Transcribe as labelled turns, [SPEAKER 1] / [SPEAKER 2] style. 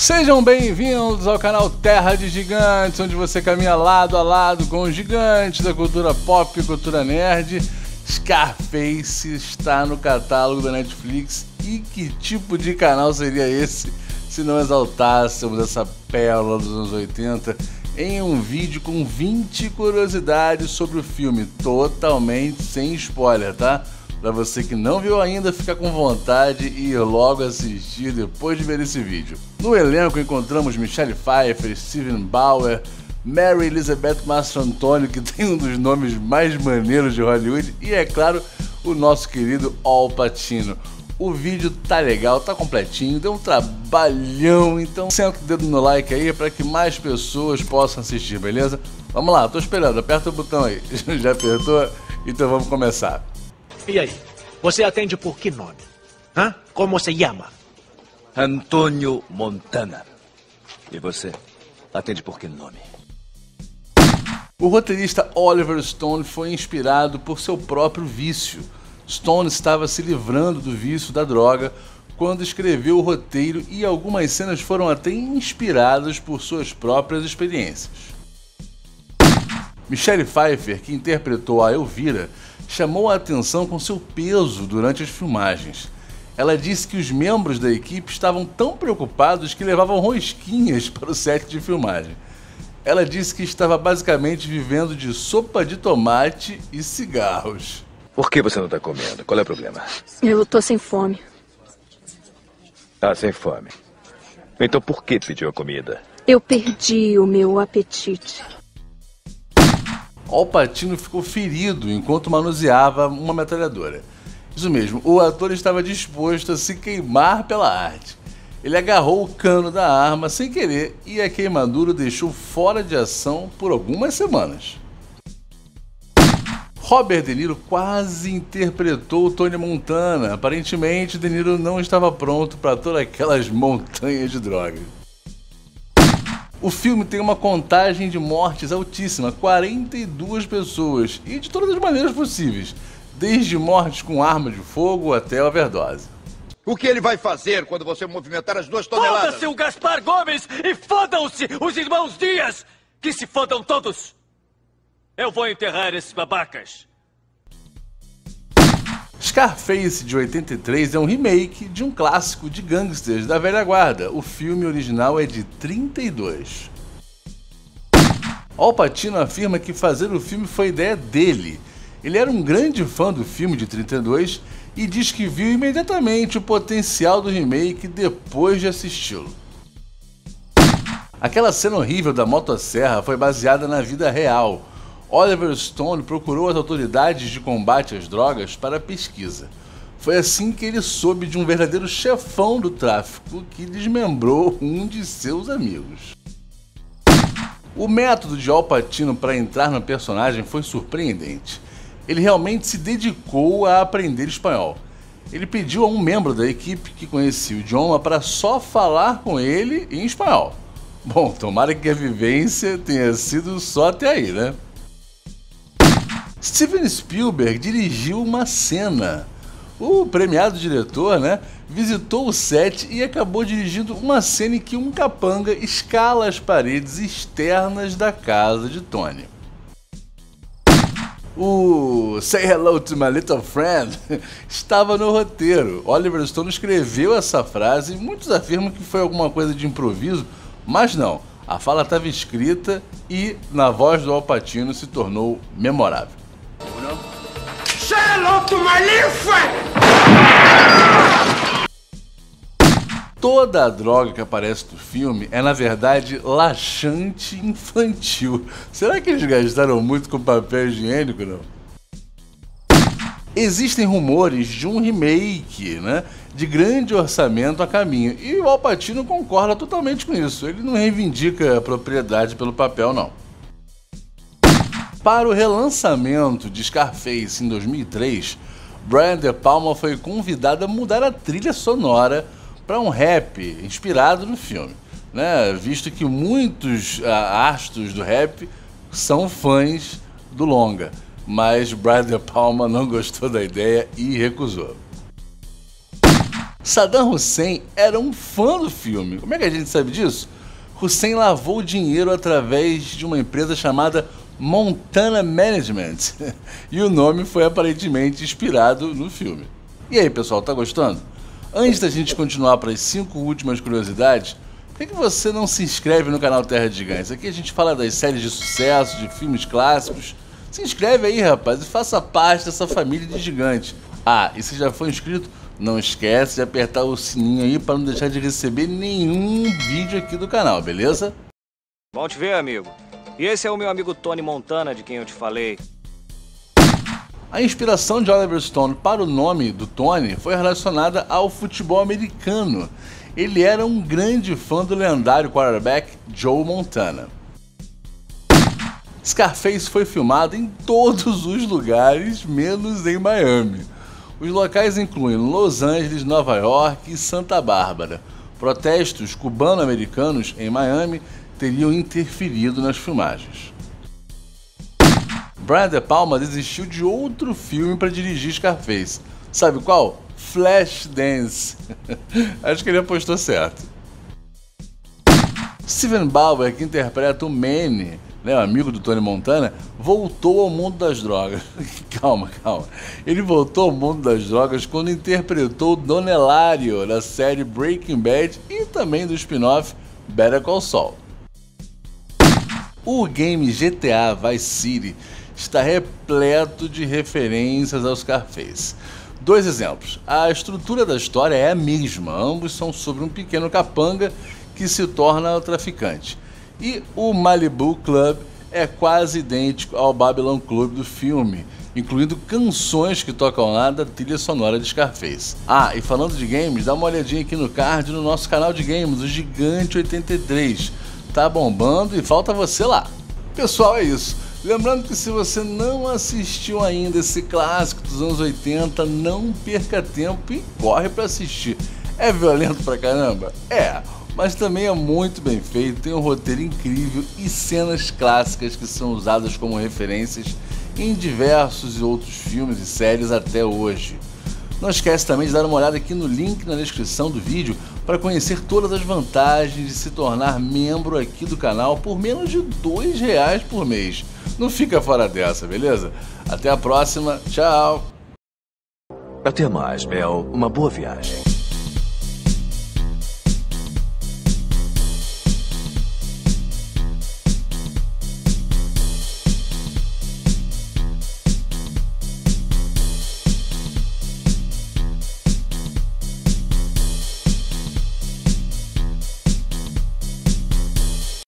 [SPEAKER 1] Sejam bem-vindos ao canal Terra de Gigantes, onde você caminha lado a lado com os gigantes da cultura pop e cultura nerd. Scarface está no catálogo da Netflix, e que tipo de canal seria esse se não exaltássemos essa pérola dos anos 80 em um vídeo com 20 curiosidades sobre o filme, totalmente sem spoiler, tá? Para você que não viu ainda, fica com vontade e ir logo assistir depois de ver esse vídeo. No elenco encontramos Michelle Pfeiffer, Steven Bauer, Mary Elizabeth Mastrantonio, que tem um dos nomes mais maneiros de Hollywood, e é claro, o nosso querido Al Pacino. O vídeo tá legal, tá completinho, deu um trabalhão, então senta o dedo no like aí para que mais pessoas possam assistir, beleza? Vamos lá, tô esperando, aperta o botão aí. Já apertou? Então vamos começar.
[SPEAKER 2] E aí, você atende por que nome? Hã? Como se chama?
[SPEAKER 3] Antônio Montana. E você? Atende por que nome?
[SPEAKER 1] O roteirista Oliver Stone foi inspirado por seu próprio vício. Stone estava se livrando do vício da droga quando escreveu o roteiro, e algumas cenas foram até inspiradas por suas próprias experiências. Michelle Pfeiffer, que interpretou a Elvira, chamou a atenção com seu peso durante as filmagens. Ela disse que os membros da equipe estavam tão preocupados que levavam rosquinhas para o set de filmagem. Ela disse que estava basicamente vivendo de sopa de tomate e cigarros.
[SPEAKER 3] Por que você não está comendo? Qual é o problema?
[SPEAKER 4] Eu tô sem fome.
[SPEAKER 3] Ah, sem fome. Então por que pediu a comida?
[SPEAKER 4] Eu perdi o meu apetite.
[SPEAKER 1] Al Pacino ficou ferido enquanto manuseava uma metralhadora. Isso mesmo, o ator estava disposto a se queimar pela arte. Ele agarrou o cano da arma sem querer e a queimadura o deixou fora de ação por algumas semanas. Robert De Niro quase interpretou o Tony Montana. Aparentemente, De Niro não estava pronto para todas aquelas montanhas de droga. O filme tem uma contagem de mortes altíssima, 42 pessoas, e de todas as maneiras possíveis, desde mortes com arma de fogo até overdose.
[SPEAKER 5] O que ele vai fazer quando você movimentar as 2 toneladas?
[SPEAKER 2] Foda-se o Gaspar Gomes e fodam-se os irmãos Dias! Que se fodam todos! Eu vou enterrar esses babacas.
[SPEAKER 1] Scarface, de 83, é um remake de um clássico de gangsters da velha guarda. O filme original é de 32. Al Pacino afirma que fazer o filme foi ideia dele. Ele era um grande fã do filme de 32 e diz que viu imediatamente o potencial do remake depois de assisti-lo. Aquela cena horrível da motosserra foi baseada na vida real. Oliver Stone procurou as autoridades de combate às drogas para pesquisa. Foi assim que ele soube de um verdadeiro chefão do tráfico que desmembrou um de seus amigos. O método de Al Pacino para entrar no personagem foi surpreendente. Ele realmente se dedicou a aprender espanhol. Ele pediu a um membro da equipe que conhecia o idioma para só falar com ele em espanhol. Bom, tomara que a vivência tenha sido só até aí, né? Steven Spielberg dirigiu uma cena. O premiado diretor, visitou o set e acabou dirigindo uma cena em que um capanga escala as paredes externas da casa de Tony. O Say Hello to My Little Friend estava no roteiro. Oliver Stone escreveu essa frase e muitos afirmam que foi alguma coisa de improviso, mas não. A fala estava escrita e, na voz do Al Pacino, se tornou memorável.
[SPEAKER 5] Say hello to my little friend!
[SPEAKER 1] Toda a droga que aparece no filme é, na verdade, laxante infantil. Será que eles gastaram muito com papel higiênico, não? Existem rumores de um remake, de grande orçamento a caminho, e o Al Pacino concorda totalmente com isso. Ele não reivindica a propriedade pelo papel, não. Para o relançamento de Scarface em 2003, Brian De Palma foi convidado a mudar a trilha sonora para um rap inspirado no filme, visto que muitos astros do rap são fãs do longa, mas Brian De Palma não gostou da ideia e recusou. Saddam Hussein era um fã do filme. Como é que a gente sabe disso? Hussein lavou dinheiro através de uma empresa chamada Montana Management e o nome foi aparentemente inspirado no filme. E aí, pessoal, tá gostando? Antes da gente continuar para as 5 últimas curiosidades, por que você não se inscreve no canal Terra de Gigantes? Aqui a gente fala das séries de sucesso, de filmes clássicos. Se inscreve aí, rapaz, e faça parte dessa família de gigantes. Ah, e se já for inscrito, não esquece de apertar o sininho aí para não deixar de receber nenhum vídeo aqui do canal, beleza?
[SPEAKER 6] Bom te ver, amigo. E esse é o meu amigo Tony Montana, de quem eu te falei.
[SPEAKER 1] A inspiração de Oliver Stone para o nome do Tony foi relacionada ao futebol americano. Ele era um grande fã do lendário quarterback Joe Montana. Scarface foi filmado em todos os lugares, menos em Miami. Os locais incluem Los Angeles, Nova York e Santa Bárbara. Protestos cubano-americanos em Miami teriam interferido nas filmagens. Brian De Palma desistiu de outro filme para dirigir Scarface. Sabe qual? Flashdance. Acho que ele apostou certo. Steven Bauer, que interpreta o Manny, o amigo do Tony Montana, voltou ao mundo das drogas. Calma. Ele voltou ao mundo das drogas quando interpretou Don Elario na série Breaking Bad e também do spin-off Better Call Saul. O game GTA Vice City está repleto de referências ao Scarface. 2 exemplos. A estrutura da história é a mesma, ambos são sobre um pequeno capanga que se torna traficante. E o Malibu Club é quase idêntico ao Babylon Club do filme, incluindo canções que tocam lá da trilha sonora de Scarface. Ah, e falando de games, dá uma olhadinha aqui no card no nosso canal de games, o Gigante 83. Tá bombando e falta você lá. Pessoal, é isso. Lembrando que se você não assistiu ainda esse clássico dos anos 80, não perca tempo e corre para assistir. É violento pra caramba? É, mas também é muito bem feito, tem um roteiro incrível e cenas clássicas que são usadas como referências em diversos outros filmes e séries até hoje. Não esquece também de dar uma olhada aqui no link na descrição do vídeo para conhecer todas as vantagens de se tornar membro aqui do canal por menos de R$2 por mês. Não fica fora dessa, beleza? Até a próxima, tchau!
[SPEAKER 3] Até mais, Mel. Uma boa viagem.